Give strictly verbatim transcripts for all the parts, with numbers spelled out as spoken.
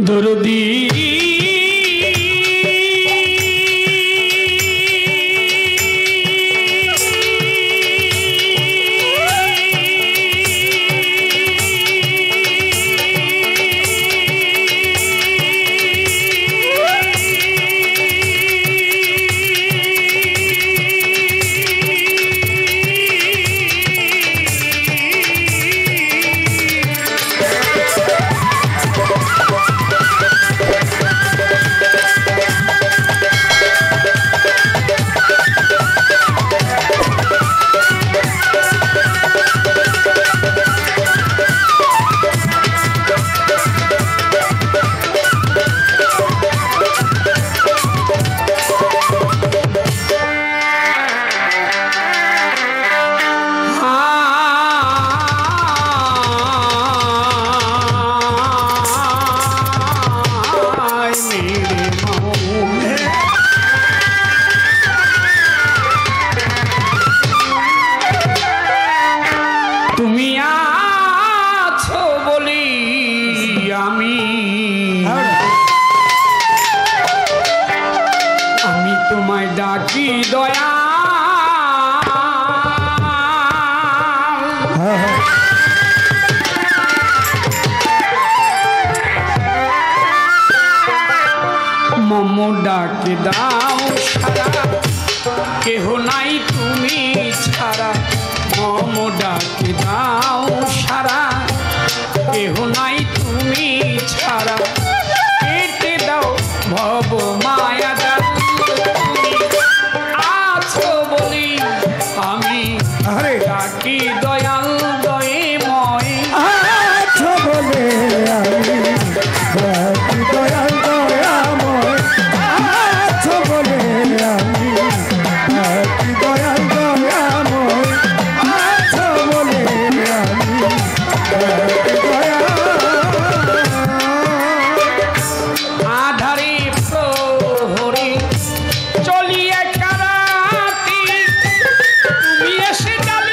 দরদি ডাকি দয়া মম ডাকি দাও সারা কেহ নাই তুমি ছাড়া মম ডাকি দাও সারা কেহ নাই তুমি ছাড়া কেটে দাও ভব মায়া ডাকি দয়াল দয়াময় আছো বলে আমি ডাকি দয়াল দয়াময় আছো বলে আমি ডাকি দয়াল দয়াময় আছো বলে আমি ডাকি দয়াল আধারে প্রহরী চলিয়ে কারাতি তুমি এসে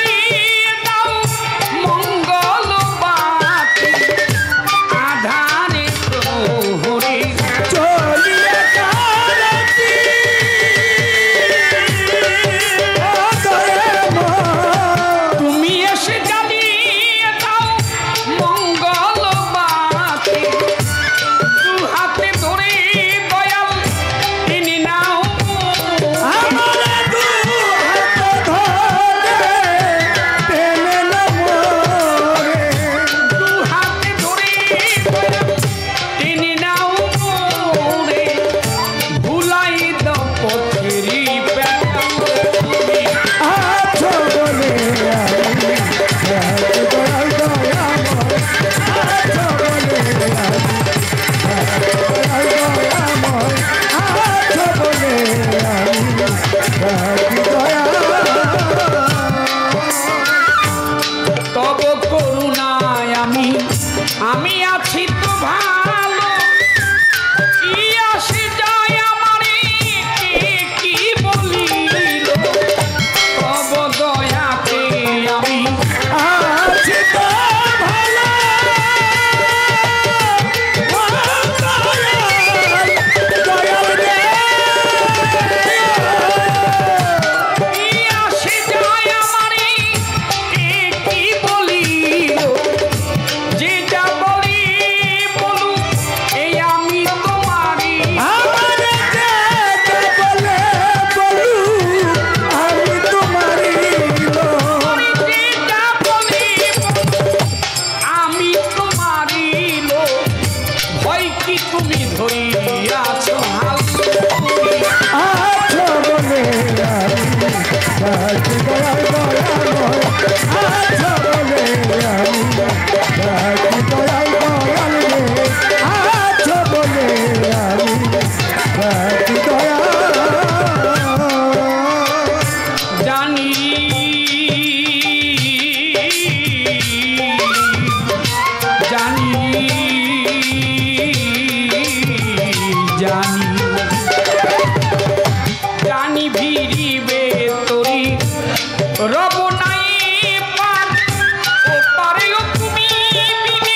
আমি আছি তো ভালো কি আসে যায় আমারে কি বলিল তব দয়াতে আমি আছি তো ভালো দয়াল রে কি আসে যায় আমারে কি বলিল যেটা বলি বলু এই আমি তোমারি আমারে যেটা বলে বলু আমি তোমারি যেটা বলি আমি তোমারি লো ভয় কি তুমি ধরিয়াছো হাল আছো বলে আমি ডাকি দয়াল দয়াময় আছো বলে আমি ডাকি দয়াল দয়াল রে আছো বলে আমি ডাকি দয়াল জানি জানি জানি জানি ভিড়িবে তোরি রব নাই পার ও পারেও তুমি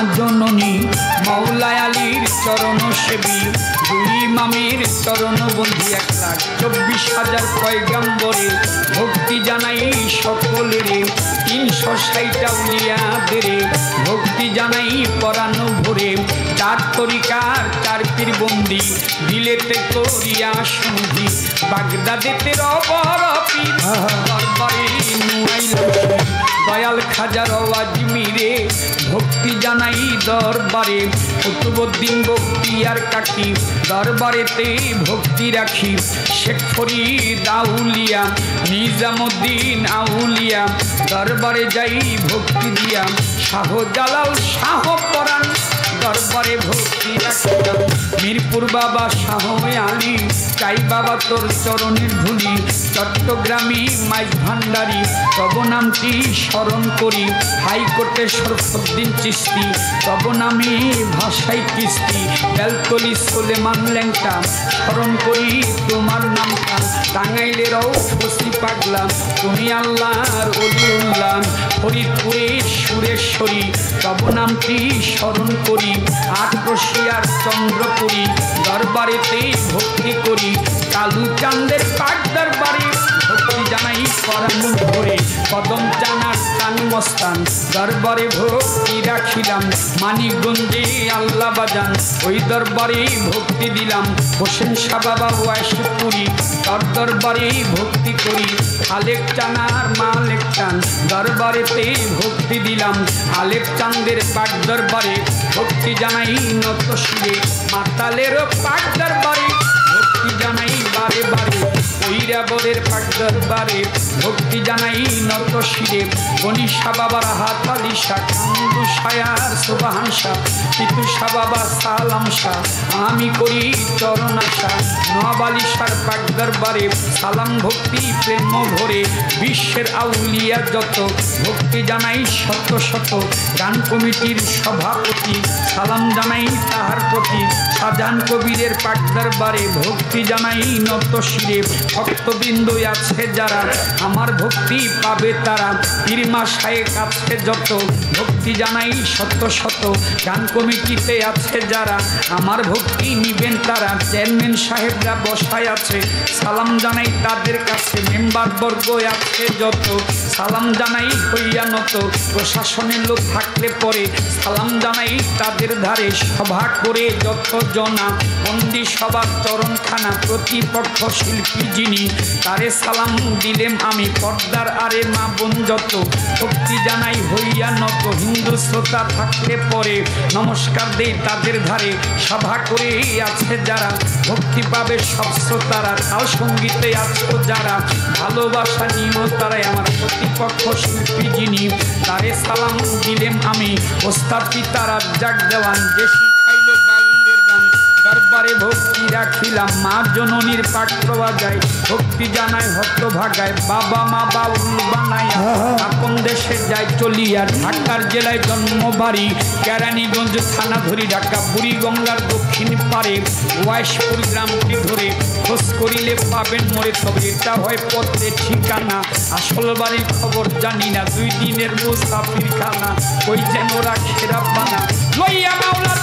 জননী মৌলা আলীর চরণ সেবী দুই ইমামের চরণ বন্ধি এক লাখ চব্বিশ হাজার পয়গাম্বরে ভক্তি জানাই সকলেরে তিনশো ষাটটা উলিয়াদেরে ভক্তি জানাই পরানো ভরে চার তরিকার চার পীর বন্দি দিলেতে করিয়া সন্ধি বাগদাদেতে রবর পীর দরবারে নুয়াইলাম দয়াল খাজার আজমিরে ভক্তি জানাই দরবারে কুতুবউদ্দিন বখতিয়ার কাকি দরবারেতে ভক্তি রাখি শেখ ফরিদ আউলিয়া নিজামুদ্দিন আউলিয়া দরবারে যাই ভক্তি দিয়া শাহজালাল শাহ পরাণ দরবারে ভক্তি রাখিলাম মিরপুর বাবা শাহ আলী চাই বাবা তোর চরণের ধুলি চট্টগ্রামী মাইজ ভান্ডারী তব নামটি স্মরণ করি হাইকোর্টে শরফুদ্দিন চিস্তি তব নামে ভাষাই কিস্তি বেলতলি সুলেমান ল্যাংটা স্মরণ করি তোমার নামটা টাঙ্গাইলেরও ফসি পাগলা তুমি আল্লাহর ওলিউল্লাহ ফরিদপুরে সুরেশ্বরী তব নামটি স্মরণ করি আট রশিয়ার চন্দ্রপুরী দরবারেতে ভক্তি করি কালু চাঁদের পাক দরবারে ভক্তি জানাই পরানো ধরে কদম চানার টান মস্তান দরবারে ভক্তি রাখিলাম মানিকগঞ্জে আল্লাহ বাজান ওই দরবারে ভক্তি দিলাম হোসেন শাহ বাবা ওয়াইশপুরি তার দরবারে ভক্তি করি আলেক চানার মালেক চান দরবারেতে ভক্তি দিলাম আলেক চাঁদের পাক দরবারে ভক্তি জানাই নত শিরে মাতালের পাক দরবারে ভক্তি জানাই বারে বারে ঐরাবরের পাক দরবারে ভক্তি জানাই নত শিরে গণিশা বাবার হাত আলিশা কান্দু শায়ার সুবাহান শাহ পিতু শাহ বাবা সালাম শাহ আমি করি চরণ আশা নবালিশার পাক দরবারে সালাম ভক্তি প্রেম ভরে বিশ্বের আউলিয়া যত ভক্তি জানাই শত শত গান কমিটির সভাপতি সালাম জানাই তাহার প্রতি শাহজাহান কবিরের পাক দরবারে ভক্তি জানাই নত শিরে ভক্তবৃন্দ আছে যারা আমার ভক্তি পাবে তারা পীরমা শায়েক আছে যত ভক্তি জানাই শত শত গান কমিটিতে আছে যারা আমার ভক্তি নিবেন তারা চেয়ারম্যান সাহেবরা বসায় আছে সালাম জানাই তাদের কাছে মেম্বার বর্গ আছে যত সালাম জানাই হইয়া নত প্রশাসনের লোক থাকলে পরে সালাম জানাই তাদের ধারে সভা করে যত জনা বন্দি সবার চরণখানা প্রতিপক্ষ শিল্পী যিনি তারে সালাম দিলেম আমি পর্দার আরে মা বোন যত ভক্তি জানাই হইয়া নত হিন্দু শ্রোতা থাকলে পরে নমস্কার দেই তাদের ধারে সভা করে আছে যারা ভক্তি পাবে সব শ্রোতারা তাও সঙ্গীতে আছো যারা ভালোবাসা নিয়েও তারাই আমার প্রতিপক্ষ শিল্পী যিনি তারে সালাম দিলেম আমি ওস্তাদ পিতারা জাগ দেওয়ান যে শিখাইল বাউলের গান দরবারে ভক্তি রাখিলাম মা জননীর পাঠ বাজায় ভক্তি জানায় হত ভাগায় বাবা মা বাউল বানাইয়া আপন দেশে যায় চলিয়া ঢাকার জেলায় জন্ম বাড়ি কেরানীগঞ্জ থানা ধরি ঢাকা বুড়িগঙ্গার দক্ষিণ পারে ওয়াইশপুর গ্রামটি ধরে খোঁজ করিলে পাবেন মরে তবে এটা হয় পত্রে ঠিকানা আসল বাড়ির খবর জানি না দুই দিনের মুসাফির খানা ওই যেন রাখে রাব্বানা লইয়া মাওলা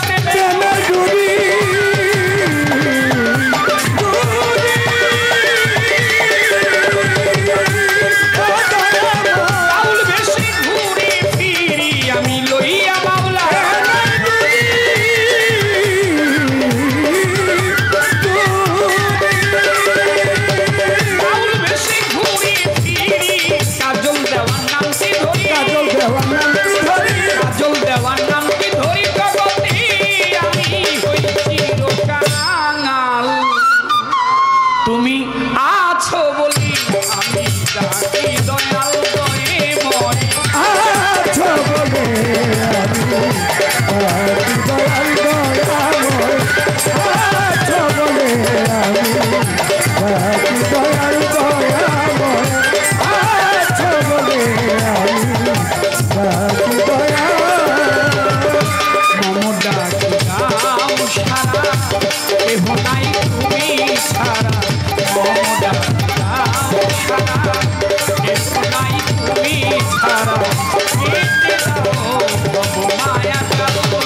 মায়া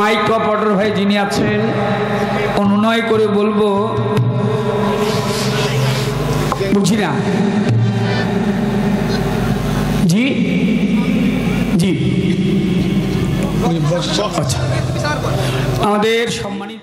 মাইক অপারেটর ভাই যিনি আছে অনুনয় করে বলবো, বুঝি না জি জি আচ্ছা আমাদের সম্মানিত